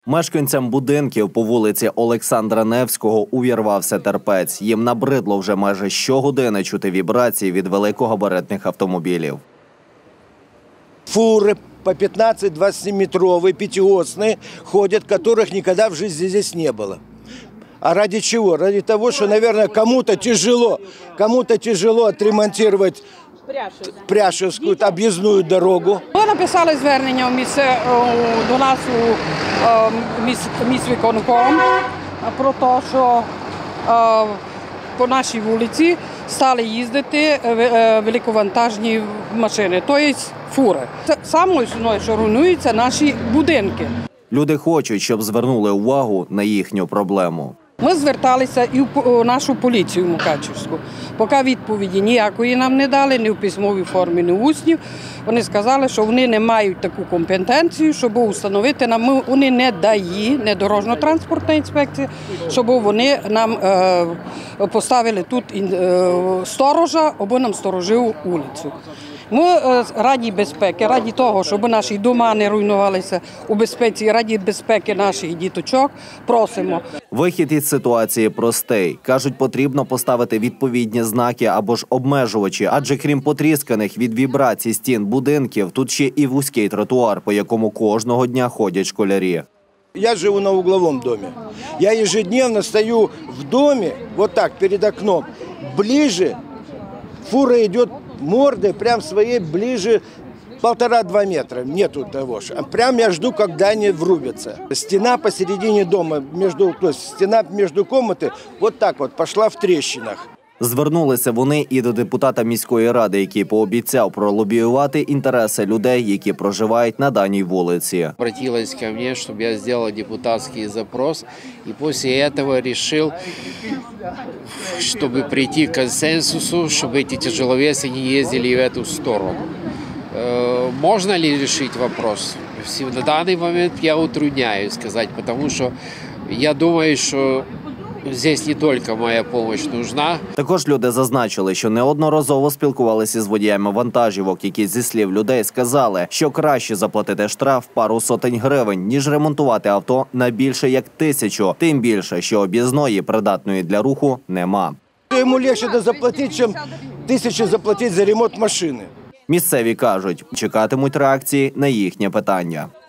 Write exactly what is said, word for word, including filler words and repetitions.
Мешканцям будинків по вулиці Олександра Невського увірвався терпець. Їм набридло вже майже щогодини чути вібрації від великогабаритних автомобілів. Фуры по пятнадцать-двадцатиметровые, пятиосные ходят, которых никогда в жизни здесь не было. А ради чего? Ради того, что, наверное, кому-то тяжело, кому-то тяжело отремонтировать Пряшевскую об'їзну дорогу. Ми написали звернення до нас у міськвиконком про те, що по нашій вулиці стали їздити великовантажні машини, тобто фури. Це саме основне, що руйнуються наші будинки. Люди хочуть, щоб звернули увагу на їхню проблему. Ми зверталися і в нашу поліцію Мукачівську. Поки відповіді ніякої нам не дали, ні в письмовій формі, ні в усній. Вони сказали, що вони не мають таку компетенцію, щоб встановити нам, вони не дають, не дорожньо-транспортна інспекція, щоб вони нам е, поставили тут е, сторожа, або нам сторожив вулицю. Ми раді безпеки, раді того, щоб наші дома не руйнувалися у безпеці, раді безпеки наших діточок, просимо. Вихід із ситуації простий. Кажуть, потрібно поставити відповідні знаки або ж обмежувачі, адже крім потрісканих від вібрацій стін будинків, тут ще і вузький тротуар, по якому кожного дня ходять школярі. Я живу на угловом доме. Я ежедневно стою в доме, вот так, перед окном, ближе, фура идет мордой прям своей ближе полтора-два метра. Нету того же. Прям я жду, когда они врубятся. Стена посередине дома, между, то есть стена между комнаты, вот так вот пошла в трещинах. Звернулися вони і до депутата міської ради, який пообіцяв пролобіювати інтереси людей, які проживають на даній вулиці. Обратилась ко мне, щоб я зробив депутатський запрос, і після цього вирішив, щоб прийти к консенсусу, щоб ці тяжеловеси не їздили в цю сторону. Можно ли решить вопрос? На данный момент я утрудняюсь сказать, потому что я думаю, что здесь не тільки моя допомога нужна. Також люди зазначили, що неодноразово спілкувалися з водіями вантажівок, які, зі слів людей, сказали, що краще заплатити штраф пару сотень гривень, ніж ремонтувати авто на більше як тисячу. Тим більше, що об'їзної, придатної для руху, нема. Йому легше заплатити, ніж тисячу заплатити за ремонт машини. Місцеві кажуть, чекатимуть реакції на їхнє питання.